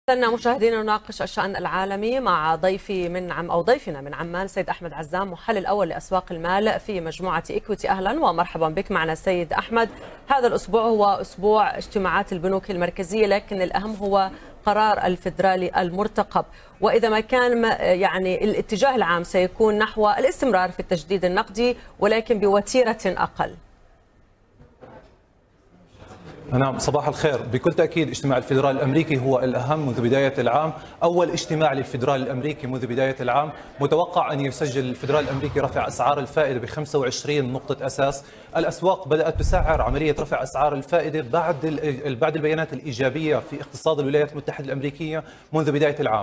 استنى مشاهدينا نناقش الشأن العالمي مع ضيفنا من عمان سيد أحمد عزام، محلل أول لأسواق المال في مجموعة إيكويتي. أهلا ومرحبا بك معنا سيد أحمد. هذا الأسبوع هو أسبوع اجتماعات البنوك المركزية، لكن الأهم هو قرار الفيدرالي المرتقب، وإذا ما كان يعني الاتجاه العام سيكون نحو الاستمرار في التجديد النقدي ولكن بوتيرة أقل. نعم، صباح الخير. بكل تأكيد اجتماع الفيدرالي الأمريكي هو الأهم منذ بداية العام، أول اجتماع للفيدرالي الأمريكي منذ بداية العام. متوقع أن يسجل الفيدرالي الأمريكي رفع أسعار الفائدة ب 25 نقطة أساس. الأسواق بدأت تسعر عملية رفع أسعار الفائدة بعد البيانات الإيجابية في اقتصاد الولايات المتحدة الأمريكية منذ بداية العام.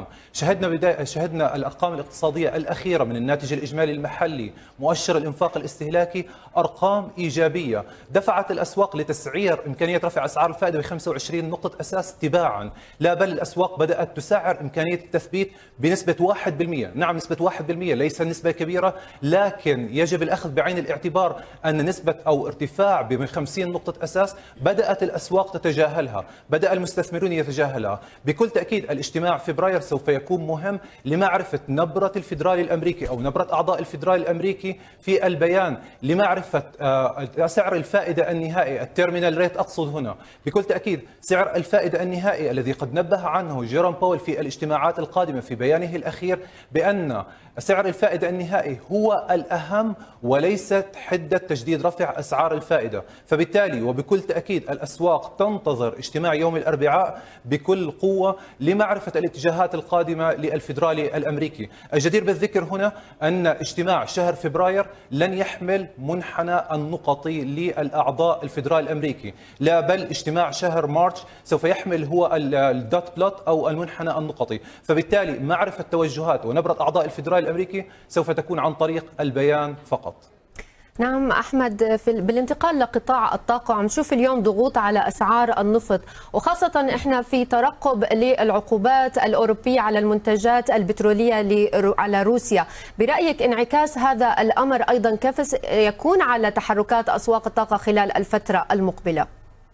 شهدنا الأرقام الاقتصادية الأخيرة من الناتج الإجمالي المحلي، مؤشر الإنفاق الاستهلاكي، أرقام إيجابية دفعت الأسواق لتسعير إمكانية رفع أسعار الفائدة ب 25 نقطة أساس تباعا. لا بل الأسواق بدأت تسعر إمكانية التثبيت بنسبة 1%. نعم، نسبة 1% ليس نسبة كبيرة، لكن يجب الأخذ بعين الاعتبار أن نسبة أو ارتفاع ب 50 نقطة أساس بدأت الأسواق تتجاهلها، بدأ المستثمرون يتجاهلها. بكل تأكيد الاجتماع في فبراير سوف يكون مهم لمعرفة نبرة الفيدرالي الأمريكي أو نبرة أعضاء الفيدرالي الأمريكي في البيان، لمعرفة سعر الفائدة النهائي، التيرمينال ريت أقصد هنا. بكل تأكيد سعر الفائدة النهائي الذي قد نبه عنه جيروم باول في الاجتماعات القادمة في بيانه الأخير بأن سعر الفائدة النهائي هو الأهم وليست حدة تجديد رفع أسعار الفائدة. فبالتالي وبكل تأكيد الأسواق تنتظر اجتماع يوم الأربعاء بكل قوة لمعرفة الاتجاهات القادمة للفيدرالي الأمريكي. الجدير بالذكر هنا أن اجتماع شهر فبراير لن يحمل منحنى النقطي للأعضاء الفيدرالي الأمريكي، لا بل اجتماع شهر مارس سوف يحمل هو الدوت بلوت أو المنحنى النقطي. فبالتالي معرفة توجهات ونبرة أعضاء الفيدرالي الأمريكي سوف تكون عن طريق البيان فقط. نعم أحمد، بالانتقال لقطاع الطاقة عم نشوف اليوم ضغوط على أسعار النفط، وخاصة إحنا في ترقب للعقوبات الأوروبية على المنتجات البترولية على روسيا. برأيك انعكاس هذا الأمر أيضا كيف يكون على تحركات أسواق الطاقة خلال الفترة المقبلة؟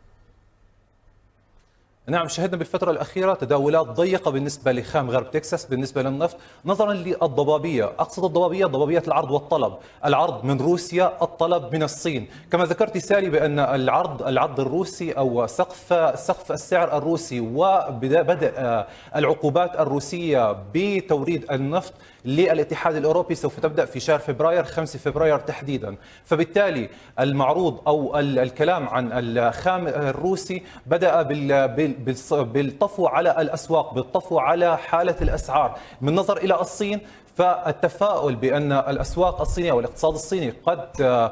نعم، شهدنا بالفترة الأخيرة تداولات ضيقة بالنسبة لخام غرب تكساس بالنسبة للنفط، نظرا للضبابية. أقصد الضبابية ضبابية العرض والطلب، العرض من روسيا، الطلب من الصين. كما ذكرت سالي بأن العرض الروسي أو سقف السعر الروسي وبدء العقوبات الروسية بتوريد النفط للاتحاد الأوروبي سوف تبدأ في شهر فبراير، 5 فبراير تحديدا. فبالتالي المعروض أو الكلام عن الخام الروسي بدأ بالطفو على الأسواق، بالطفو على حالة الأسعار. من نظر إلى الصين، فالتفاؤل بأن الأسواق الصينية والاقتصاد الصيني قد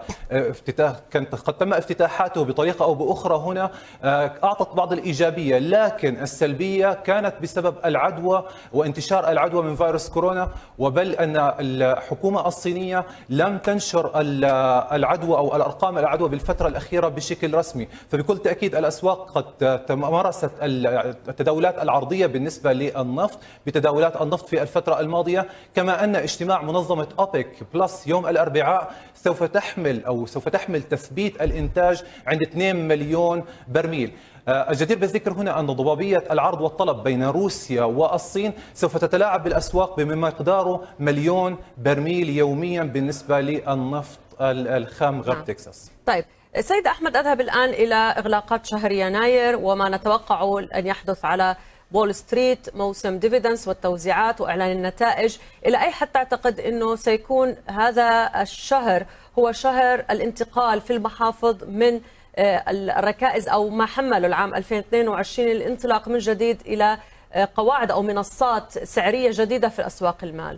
تم افتتاحاته بطريقة أو بأخرى هنا أعطت بعض الإيجابية، لكن السلبية كانت بسبب العدوى وانتشار العدوى من فيروس كورونا، وبل أن الحكومة الصينية لم تنشر العدوى أو الأرقام العدوى بالفترة الأخيرة بشكل رسمي. فبكل تأكيد الأسواق قد مارست التداولات العرضية بالنسبة للنفط بتداولات النفط في الفترة الماضية. كما أن اجتماع منظمة أوبك بلس يوم الأربعاء سوف تحمل تثبيت الإنتاج عند 2 مليون برميل. الجدير بالذكر هنا أن ضبابية العرض والطلب بين روسيا والصين سوف تتلاعب بالأسواق بمقداره 1 مليون برميل يوميا بالنسبة للنفط الخام غرب تكساس. طيب سيد أحمد، أذهب الآن إلى إغلاقات شهر يناير وما نتوقع أن يحدث على وول ستريت، موسم ديفيدنس والتوزيعات وإعلان النتائج. إلى أي حد تعتقد أنه سيكون هذا الشهر هو شهر الانتقال في المحافظ من الركائز أو ما حمله العام 2022 للانطلاق من جديد إلى قواعد أو منصات سعرية جديدة في أسواق المال؟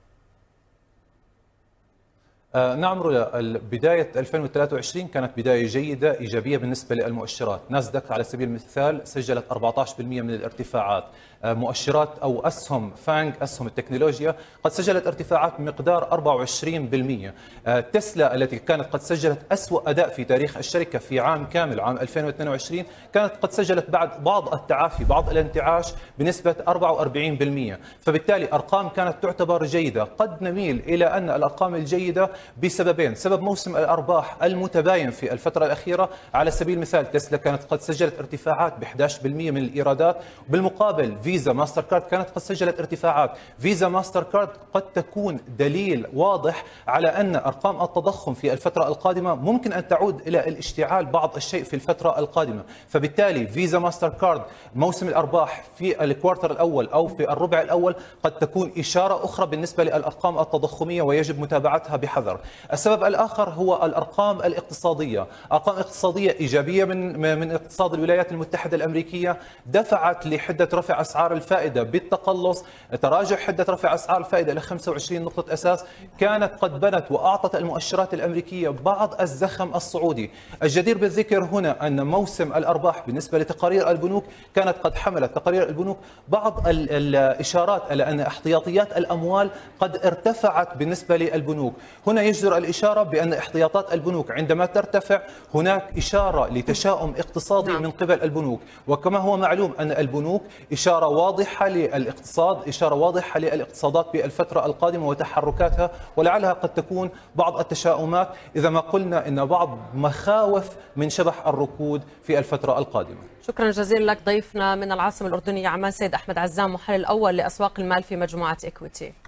نعم رولا، بداية 2023 كانت بداية جيدة إيجابية بالنسبة للمؤشرات. ناسداك على سبيل المثال سجلت 14% من الارتفاعات. مؤشرات أو أسهم فانج، أسهم التكنولوجيا، قد سجلت ارتفاعات بمقدار 24%. تسلا التي كانت قد سجلت أسوأ أداء في تاريخ الشركة في عام كامل عام 2022 كانت قد سجلت بعض التعافي، بعض الانتعاش بنسبة 44%. فبالتالي أرقام كانت تعتبر جيدة. قد نميل إلى أن الأرقام الجيدة بسببين: سبب موسم الأرباح المتباين في الفترة الأخيرة. على سبيل المثال تسلا كانت قد سجلت ارتفاعات ب 11% من الإيرادات، بالمقابل فيزا ماستر كارد كانت قد سجلت ارتفاعات. فيزا ماستر كارد قد تكون دليل واضح على أن أرقام التضخم في الفترة القادمة ممكن أن تعود إلى الاشتعال بعض الشيء في الفترة القادمة. فبالتالي فيزا ماستر كارد موسم الأرباح في الكوارتر الأول أو في الربع الأول قد تكون إشارة أخرى بالنسبة للأرقام التضخمية ويجب متابعتها بحذر. السبب الآخر هو الأرقام الاقتصادية. أرقام اقتصادية إيجابية من اقتصاد الولايات المتحدة الأمريكية دفعت لحدة رفع أسعار الفائدة بالتقلص. تراجع حدة رفع أسعار الفائدة إلى 25 نقطة أساس كانت قد بنت وأعطت المؤشرات الأمريكية بعض الزخم الصعودي. الجدير بالذكر هنا أن موسم الأرباح بالنسبة لتقارير البنوك كانت قد حملت تقارير البنوك بعض الإشارات على أن احتياطيات الأموال قد ارتفعت بالنسبة للبنوك. هنا يجدر الإشارة بأن احتياطات البنوك عندما ترتفع هناك إشارة لتشاؤم اقتصادي من قبل البنوك. وكما هو معلوم أن البنوك إشارة واضحة للاقتصاد، إشارة واضحة للاقتصادات بالفترة القادمة وتحركاتها، ولعلها قد تكون بعض التشاؤمات إذا ما قلنا أن بعض مخاوف من شبح الركود في الفترة القادمة. شكرا جزيلا لك ضيفنا من العاصمة الأردنية عمان سيد أحمد عزام، محلل الأول لأسواق المال في مجموعة إكويتي.